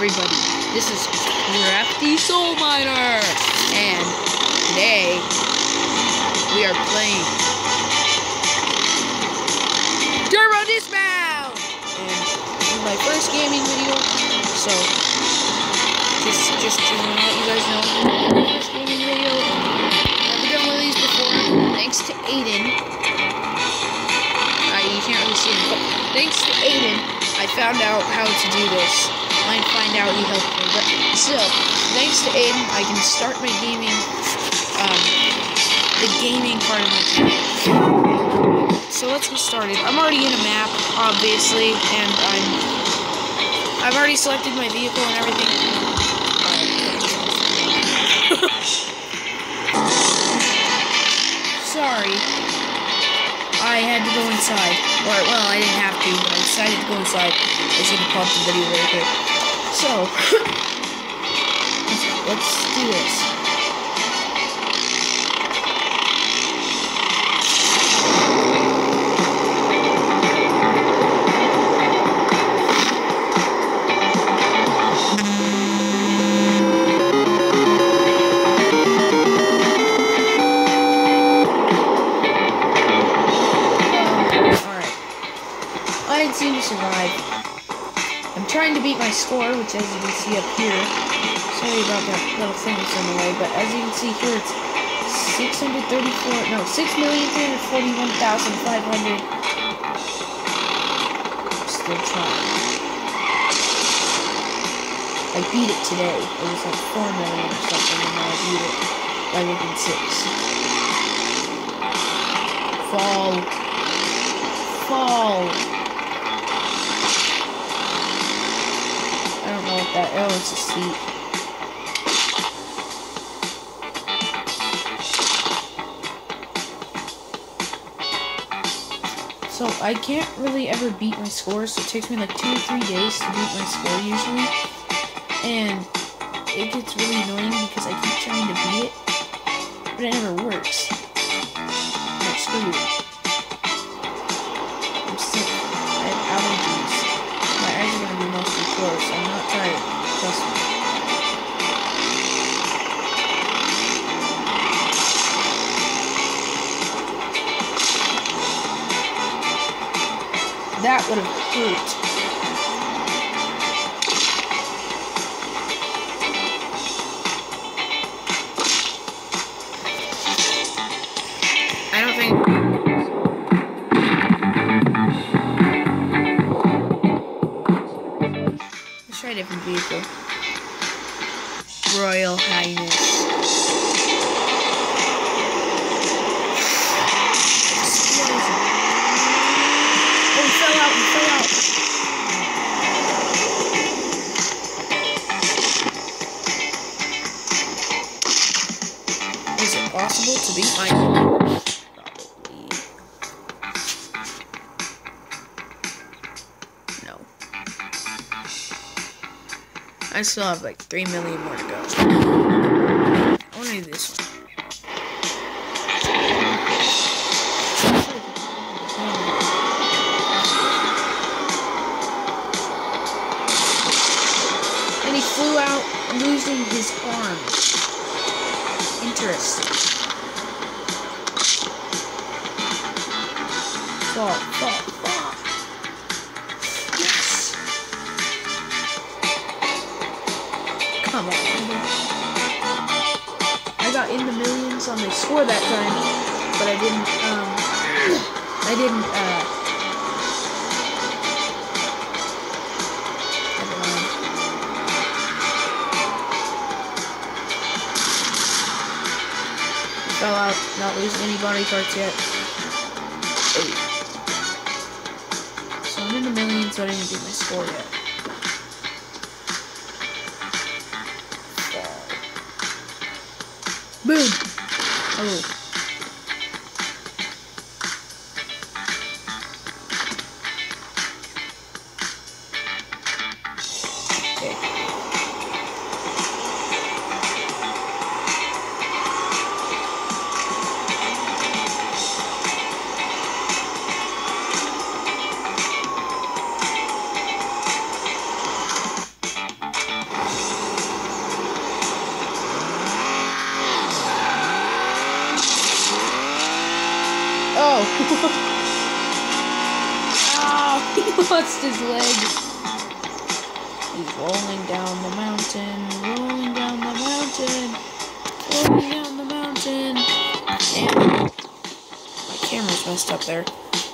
everybody, this is Crafty Soul Miner, and today we are playing Dismount, and this is my first gaming video, so just to let you guys know, my first gaming video. Never done one of these before. Thanks to Aiden. You can't really see him, but thanks to Aiden, I found out how to do this. I might find out he helped me, but still, thanks to Aiden, I can start my gaming, the gaming part of my channel. So let's get started. I'm already in a map, obviously, and I've already selected my vehicle and everything. Sorry. I had to go inside. Or, well, I didn't have to, but I decided to go inside. I was gonna pause the video really quick. So, let's do this. I didn't seem to survive. I'm trying to beat my score, which as you can see up here, sorry about that little thing that's in the way, but as you can see here, it's 6,341,500. Still trying. I beat it today. It was like 4 million or something, and now I beat it by within 6. Fall. I don't know what that, oh, it's a seat. So, I can't really ever beat my score, so it takes me like 2 or 3 days to beat my score usually. And it gets really annoying because I keep trying to beat it, but it never works. Like, screw it. I'm sick. I have allergies. My eyes are gonna be mostly closed. I'm not tired. Trust me. That would have hurt. I don't think... Let's try a different vehicle. Royal Highness. Explosion. Oh, he fell out, Is it possible to beat my... Probably. No. I still have like 3 million more to go. I want to do this one. And he flew out, losing his arm. Interesting. Fall. Yes! Come on. I got in the millions on my score that time, but I didn't, never mind. Fell out, not losing any body parts yet. Hey. So I'm in the millions, so I didn't get my score yet. Boom! Oh. Okay. Ow! He lost his leg. He's rolling down the mountain, rolling down the mountain, rolling down the mountain. And my camera's messed up there.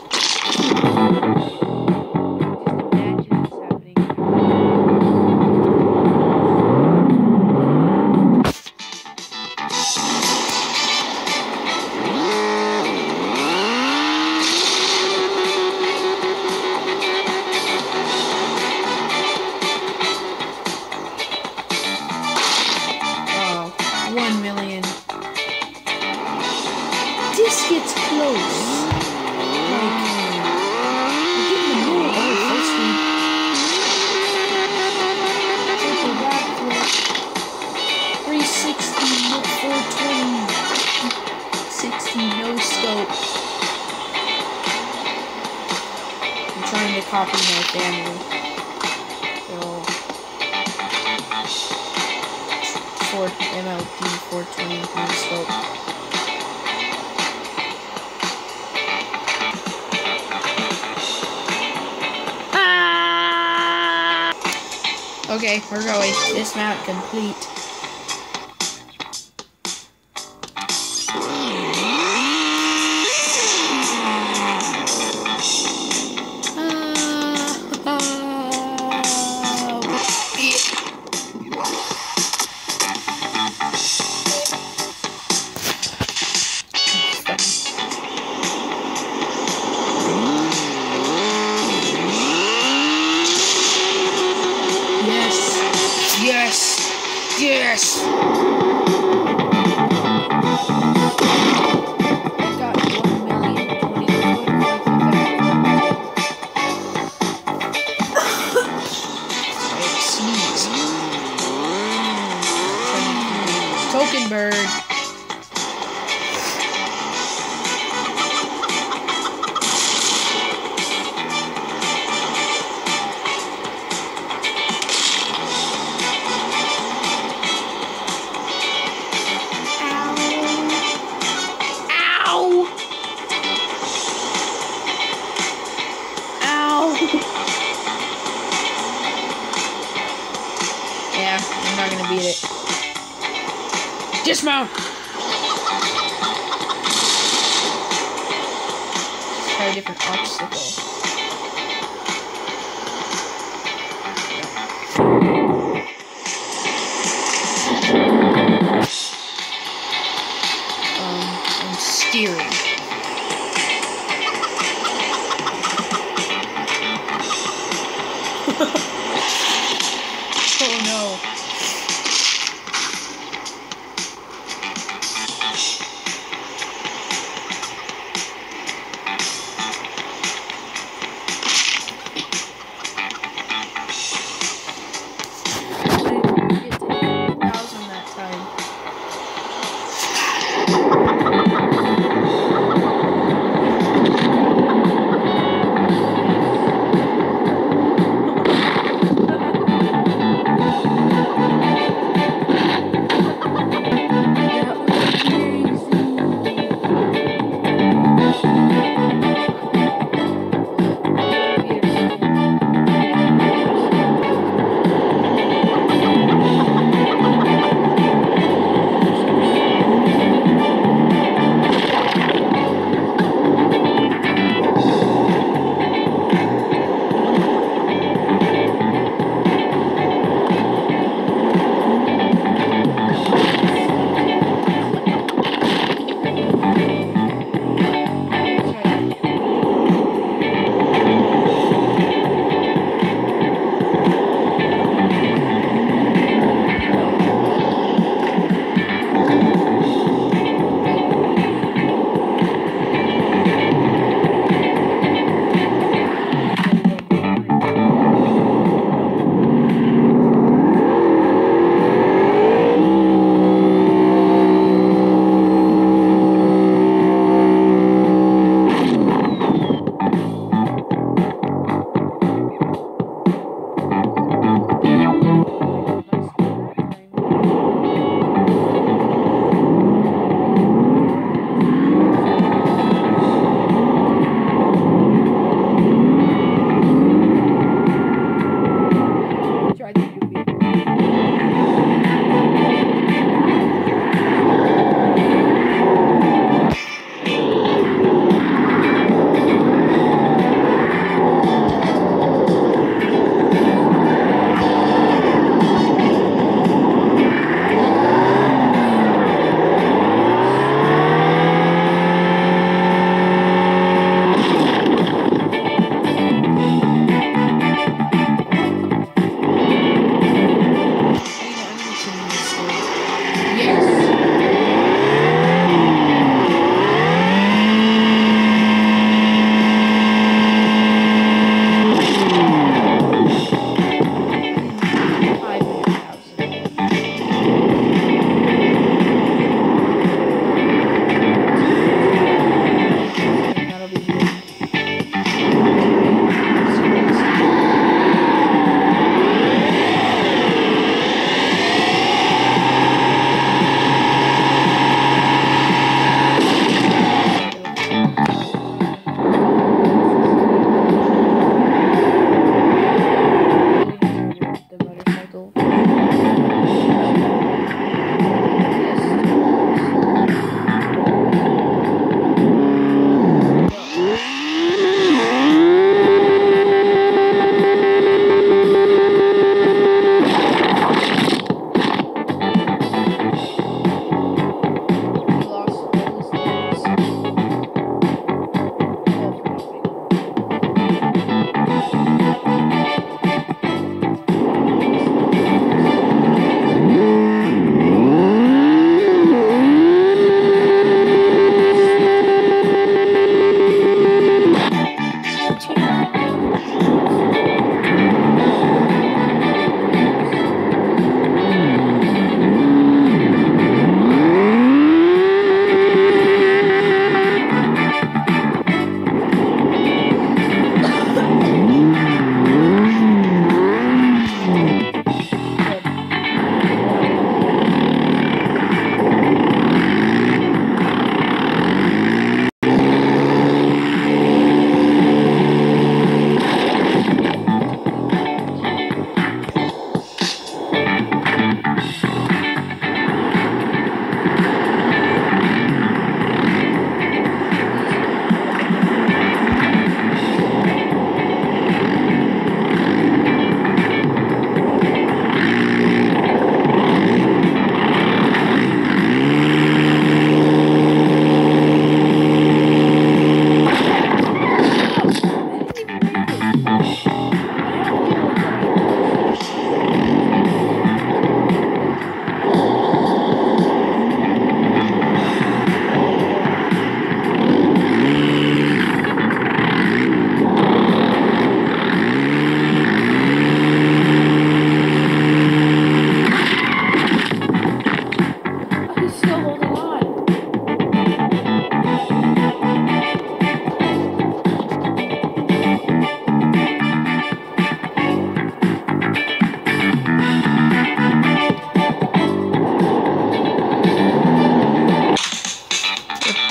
This gets close. Like, we're getting the middle of full speed. Triple backflip. 360, 420. 60, no scope. I'm trying to copy my family. So, MLP 420 no scope. Okay, we're going. Dismount complete. Yes! Yes! I got 1,020,000. Token bird. Yeah, I'm not gonna beat it. Dismount! Try a different obstacle. I'm steering. Oh no.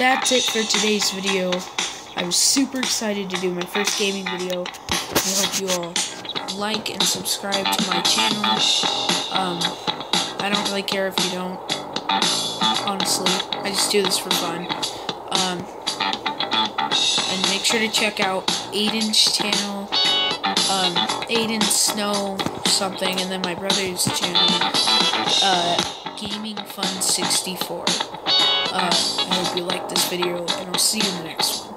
that's it for today's video. I was super excited to do my first gaming video. I hope you all like and subscribe to my channel. I don't really care if you don't. Honestly, I just do this for fun. And make sure to check out Aiden's channel, Aiden Snow something, and then my brother's channel, Gaming Fun 64. I hope you like this video, and I'll see you in the next one.